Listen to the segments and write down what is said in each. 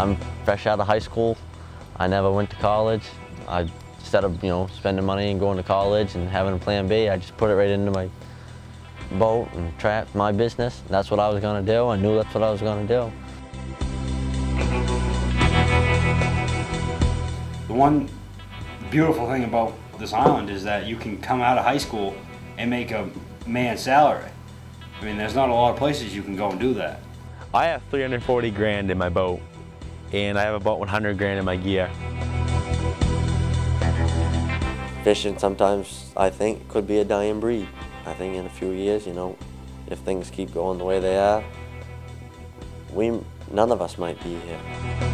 I'm fresh out of high school. I never went to college. Instead of spending money and going to college and having a plan B, I just put it right into my boat and trap, my business. That's what I was going to do. I knew that's what I was going to do. The one beautiful thing about this island is that you can come out of high school and make a man's salary. I mean, there's not a lot of places you can go and do that. I have 340 grand in my boat, and I have about 100 grand in my gear. Fishing sometimes, I think, could be a dying breed. I think in a few years, if things keep going the way they are, none of us might be here.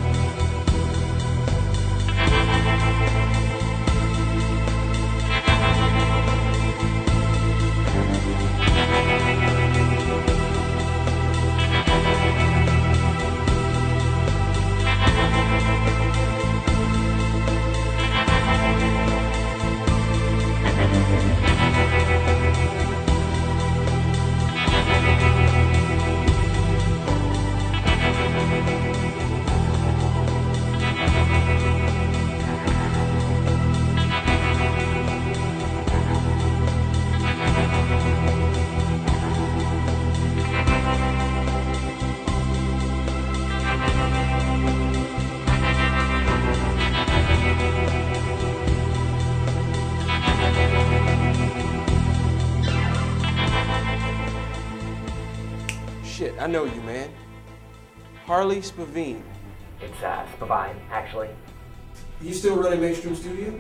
Shit, I know you, man. Harley Spavine. It's Spavine, actually. You still running Mainstream Studio?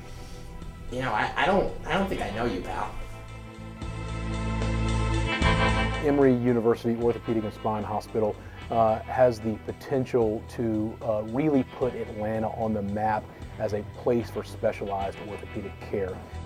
I don't think I know you, pal. Emory University Orthopedic and Spine Hospital has the potential to really put Atlanta on the map as a place for specialized orthopedic care.